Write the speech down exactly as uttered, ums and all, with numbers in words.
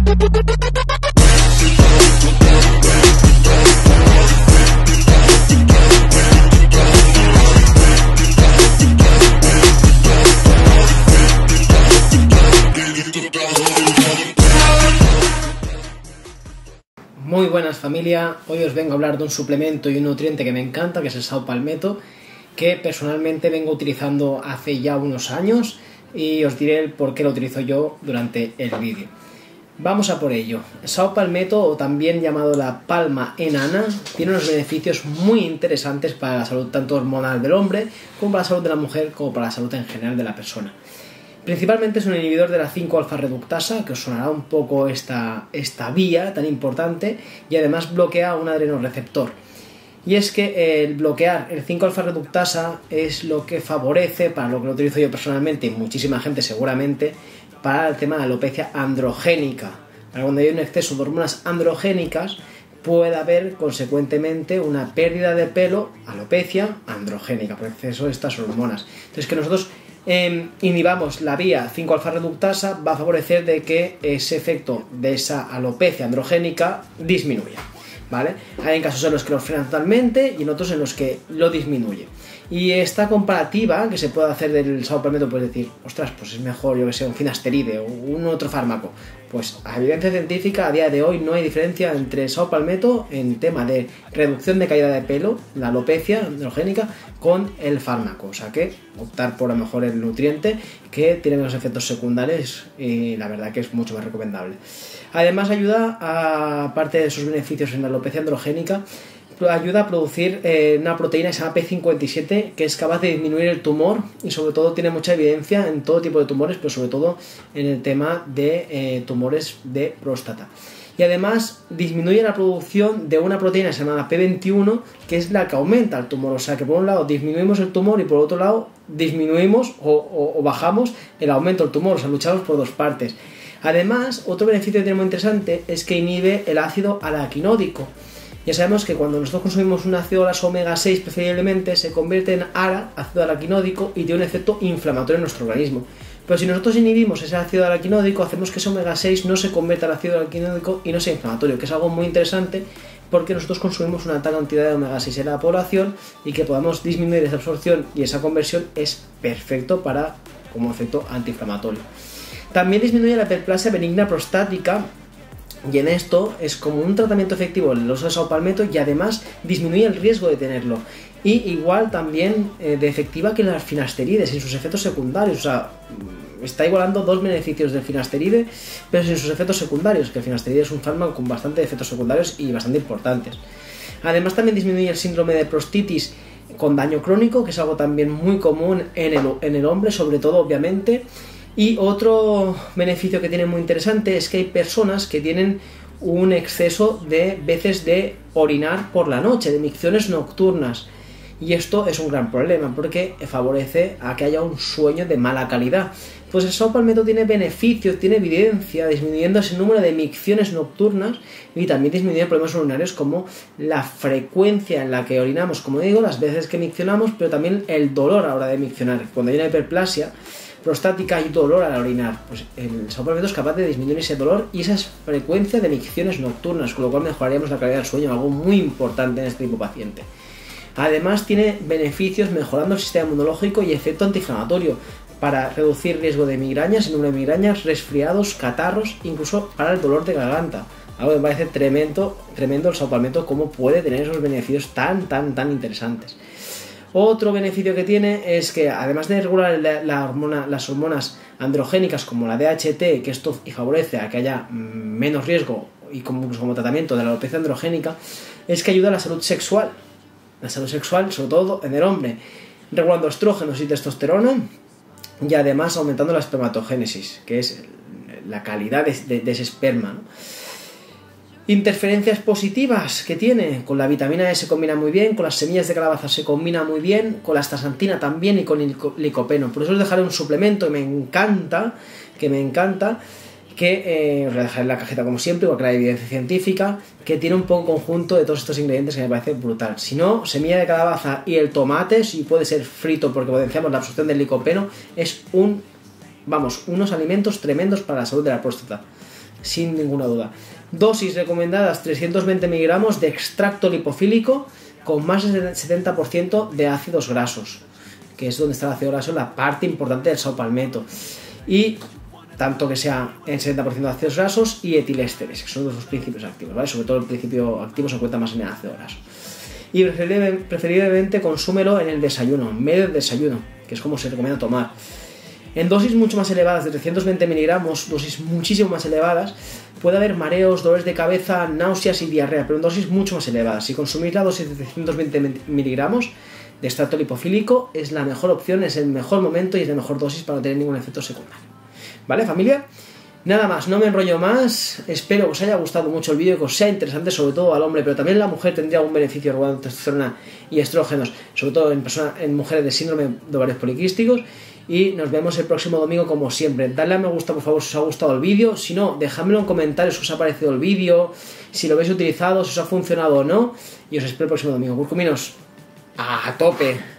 Muy buenas familia, hoy os vengo a hablar de un suplemento y un nutriente que me encanta, que es el Sao Palmetto, que personalmente vengo utilizando hace ya unos años y os diré el por qué lo utilizo yo durante el vídeo. Vamos a por ello. El Sao Palmetto, o también llamado la palma enana, tiene unos beneficios muy interesantes para la salud tanto hormonal del hombre como para la salud de la mujer, como para la salud en general de la persona. Principalmente es un inhibidor de la cinco alfa reductasa, que os sonará un poco esta, esta vía tan importante, y además bloquea un adrenoreceptor. Y es que el bloquear el cinco alfa reductasa es lo que favorece, para lo que lo utilizo yo personalmente y muchísima gente seguramente, para el tema de alopecia androgénica. Para cuando hay un exceso de hormonas androgénicas puede haber consecuentemente una pérdida de pelo, alopecia androgénica, por exceso de estas hormonas. Entonces que nosotros Eh, inhibamos la vía cinco alfa reductasa va a favorecer de que ese efecto de esa alopecia androgénica disminuya, ¿vale? Hay en casos en los que lo frena totalmente y en otros en los que lo disminuye. Y esta comparativa que se puede hacer del Sao Palmetto, puedes decir, ostras, pues es mejor, yo que sé, un finasteride o un otro fármaco. Pues a evidencia científica, a día de hoy no hay diferencia entre Sao Palmetto en tema de reducción de caída de pelo, la alopecia androgénica, con el fármaco. O sea que optar por a lo mejor el nutriente, que tiene menos efectos secundarios y la verdad que es mucho más recomendable. Además ayuda, a, aparte de sus beneficios en la alopecia androgénica, ayuda a producir eh, una proteína que se llama P cincuenta y siete, que es capaz de disminuir el tumor y sobre todo tiene mucha evidencia en todo tipo de tumores, pero sobre todo en el tema de eh, tumores de próstata. Y además disminuye la producción de una proteína que se llama P veintiuno, que es la que aumenta el tumor. O sea que por un lado disminuimos el tumor y por otro lado disminuimos o, o, o bajamos el aumento del tumor. O sea, luchamos por dos partes. Además, otro beneficio que tiene muy interesante es que inhibe el ácido araquinódico. Ya sabemos que cuando nosotros consumimos un ácido graso omega seis preferiblemente se convierte en ARA, ácido araquinódico, y tiene un efecto inflamatorio en nuestro organismo. Pero si nosotros inhibimos ese ácido araquinódico, hacemos que ese omega seis no se convierta en ácido araquinódico y no sea inflamatorio, que es algo muy interesante porque nosotros consumimos una alta cantidad de omega seis en la población y que podamos disminuir esa absorción y esa conversión es perfecto para como efecto antiinflamatorio. También disminuye la hiperplasia benigna prostática. Y en esto es como un tratamiento efectivo el uso de Sao Palmetto y además disminuye el riesgo de tenerlo. Y igual también eh, de efectiva que las finasterides sin sus efectos secundarios. O sea, está igualando dos beneficios del finasteride, pero sin sus efectos secundarios, que el finasteride es un fármaco con bastante efectos secundarios y bastante importantes. Además también disminuye el síndrome de prostatitis con daño crónico, que es algo también muy común en el, en el hombre, sobre todo obviamente. Y otro beneficio que tiene muy interesante es que hay personas que tienen un exceso de veces de orinar por la noche, de micciones nocturnas. Y esto es un gran problema porque favorece a que haya un sueño de mala calidad. Pues el Sao Palmetto tiene beneficios, tiene evidencia disminuyendo ese número de micciones nocturnas y también disminuye problemas urinarios como la frecuencia en la que orinamos, como digo, las veces que miccionamos, pero también el dolor a la hora de miccionar. Cuando hay una hiperplasia prostática y dolor al orinar, pues el Sao Palmetto es capaz de disminuir ese dolor y esa frecuencia de micciones nocturnas, con lo cual mejoraríamos la calidad del sueño, algo muy importante en este tipo de paciente. Además tiene beneficios mejorando el sistema inmunológico y efecto antiinflamatorio para reducir riesgo de migrañas, el número de migrañas, resfriados, catarros, incluso para el dolor de garganta. Algo que me parece tremendo, tremendo el Sao Palmetto, cómo puede tener esos beneficios tan, tan, tan interesantes. Otro beneficio que tiene es que además de regular la, la hormona, las hormonas androgénicas como la D H T, que esto favorece a que haya menos riesgo y como, como tratamiento de la alopecia androgénica, es que ayuda a la salud sexual. La salud sexual, sobre todo en el hombre, regulando estrógenos y testosterona y además aumentando la espermatogénesis, que es la calidad de, de, de ese esperma, ¿no? Interferencias positivas que tiene, con la vitamina E se combina muy bien, con las semillas de calabaza se combina muy bien, con la astaxantina también y con el licopeno. Por eso os dejaré un suplemento que me encanta, que me encanta, que eh, os voy a dejar en la cajeta como siempre, igual que la evidencia científica, que tiene un poco conjunto de todos estos ingredientes que me parece brutal. Si no, semilla de calabaza y el tomate, si puede ser frito porque potenciamos la absorción del licopeno, es un, vamos, unos alimentos tremendos para la salud de la próstata. sin ninguna duda. Dosis recomendadas trescientos veinte miligramos de extracto lipofílico con más del setenta por ciento de ácidos grasos, que es donde está el ácido graso, la parte importante del sao palmetto. Y tanto que sea en setenta por ciento de ácidos grasos y etilésteres, que son los principios activos, ¿vale? Sobre todo el principio activo se encuentra más en el ácido graso. Y preferiblemente consúmelo en el desayuno, en medio del desayuno, que es como se recomienda tomar. En dosis mucho más elevadas de trescientos veinte miligramos, dosis muchísimo más elevadas, puede haber mareos, dolores de cabeza, náuseas y diarrea, pero en dosis mucho más elevadas. Si consumís la dosis de trescientos veinte miligramos de extracto lipofílico, es la mejor opción, es el mejor momento y es la mejor dosis para no tener ningún efecto secundario. ¿Vale, familia? Nada más, no me enrollo más. Espero que os haya gustado mucho el vídeo, que os sea interesante, sobre todo al hombre, pero también la mujer tendría algún beneficio regulando testosterona y estrógenos, sobre todo en, personas, en mujeres de síndrome de ovarios poliquísticos. Y nos vemos el próximo domingo como siempre. Dadle a me gusta por favor si os ha gustado el vídeo. Si no, dejadmelo en comentarios si os ha parecido el vídeo, si lo habéis utilizado, si os ha funcionado o no. Y os espero el próximo domingo. Curcuminos, a tope.